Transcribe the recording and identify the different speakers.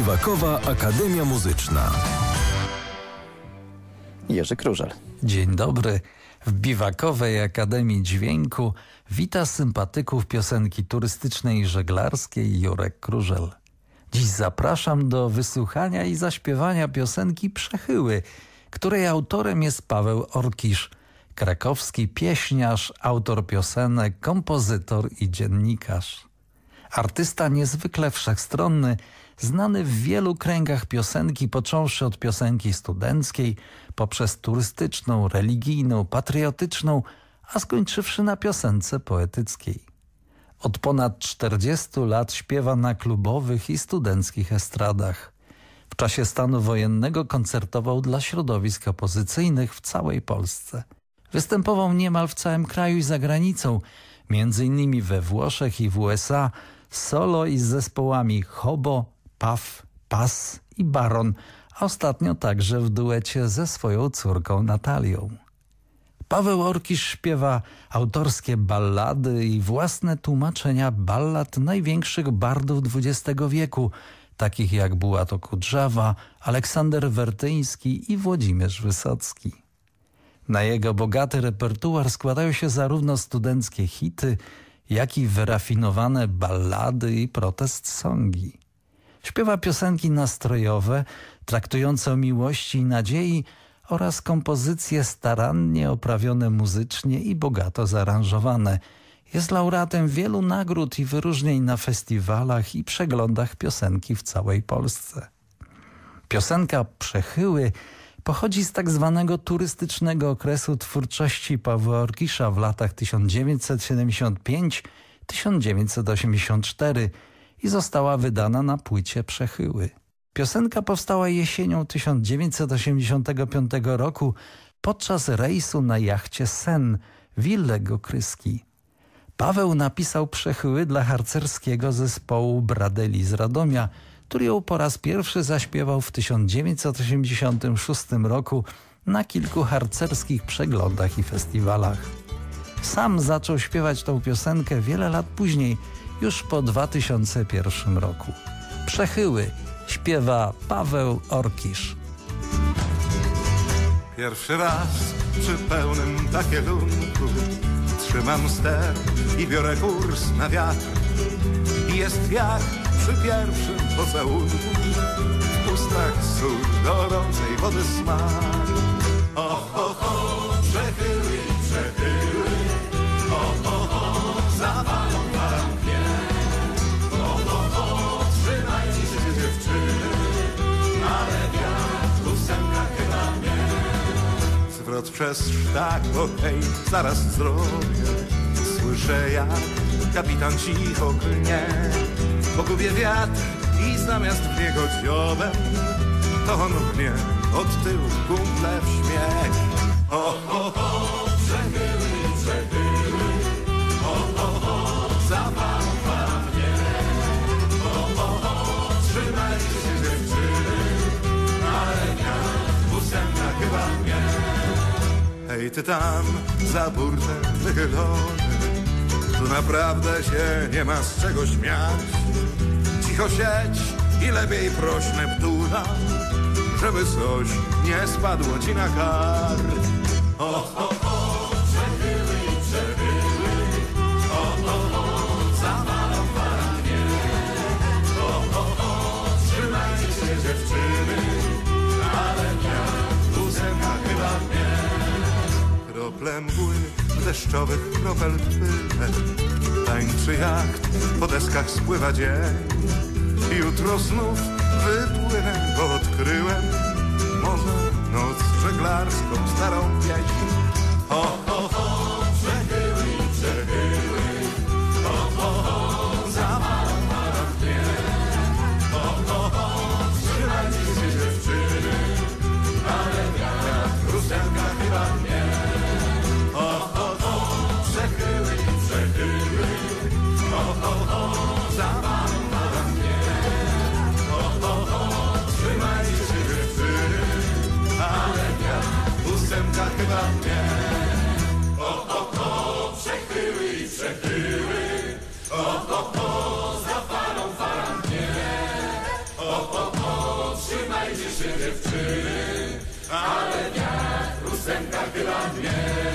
Speaker 1: Biwakowa Akademia Muzyczna.
Speaker 2: Jerzy Krużel.
Speaker 3: Dzień dobry. W Biwakowej Akademii Dźwięku wita sympatyków piosenki turystycznej i żeglarskiej Jurek Krużel. Dziś zapraszam do wysłuchania i zaśpiewania piosenki Przechyły, której autorem jest Paweł Orkisz, krakowski pieśniarz, autor piosenek, kompozytor i dziennikarz. Artysta niezwykle wszechstronny, znany w wielu kręgach piosenki, począwszy od piosenki studenckiej, poprzez turystyczną, religijną, patriotyczną, a skończywszy na piosence poetyckiej. Od ponad 40 lat śpiewa na klubowych i studenckich estradach. W czasie stanu wojennego koncertował dla środowisk opozycyjnych w całej Polsce. Występował niemal w całym kraju i za granicą, między innymi we Włoszech i w USA, solo i z zespołami Hobo, Paf, Pas i Baron, a ostatnio także w duecie ze swoją córką Natalią. Paweł Orkisz śpiewa autorskie ballady i własne tłumaczenia ballad największych bardów XX wieku, takich jak Bułato Kudrzawa, Aleksander Wertyński i Włodzimierz Wysocki. Na jego bogaty repertuar składają się zarówno studenckie hity, jak i wyrafinowane ballady i protest songi. Śpiewa piosenki nastrojowe, traktujące o miłości i nadziei oraz kompozycje starannie oprawione muzycznie i bogato zaaranżowane. Jest laureatem wielu nagród i wyróżnień na festiwalach i przeglądach piosenki w całej Polsce. Piosenka Przechyły pochodzi z tak zwanego turystycznego okresu twórczości Pawła Orkisza w latach 1975-1984 i została wydana na płycie Przechyły. Piosenka powstała jesienią 1985 roku podczas rejsu na jachcie Sen Willego Kryski. Paweł napisał Przechyły dla harcerskiego zespołu Bradeli z Radomia, który ją po raz pierwszy zaśpiewał w 1986 roku na kilku harcerskich przeglądach i festiwalach. Sam zaczął śpiewać tę piosenkę wiele lat później, już po 2001 roku. Przechyły śpiewa Paweł Orkisz.
Speaker 4: Pierwszy raz przy pełnym takielunku trzymam ster i biorę kurs na wiatr. I jest jak przy pierwszym pocałunku, w ustach sól gorącej wody smak. Przechyły, przechyły, zawalą warunkiem. Trzymajcie się dziewczyny, ale wiatr w ósemkach chyba mnie. Zwrot przez sztak, okej, zaraz zrobię. Słyszę jak kapitan cicho klnie. Pogubię wiatr i zamiast w niego dziobem, to on mnie od tyłu kumple w śmiech. Przechyły, przechyły, zawalą mnie. Trzymajcie się dziewczyny, ale wiatr w ósemkach chyba mnie. Hej ty tam, za burtę wychylony, tu naprawdę się nie ma z czego śmiać. Cicho siedź i lepiej proś Neptuna, żeby coś nie spadło ci na kark. Przechyły, przechyły, zawalą paranie. Trzymajcie się dziewczyny, ale wiatr w ósemkach chyba mnie. Krople mgły deszczowych kropel tyle, tańczy jacht, po deskach spływa dzień. Jutro znów wypłynę, bo odkryłem może noc żeglarską, starą pieśń. Przechyły, przechyły, zawalą mnie. Trzymajcie się dziewczyny, ale wiatr w ósemkach chyba mnie. Przechyły, przechyły, zawalą mnie. Trzymajcie się dziewczyny, ale wiatr w ósemkach chyba mnie. się dziewczyny, ale wiatr ósemka chyba mnie.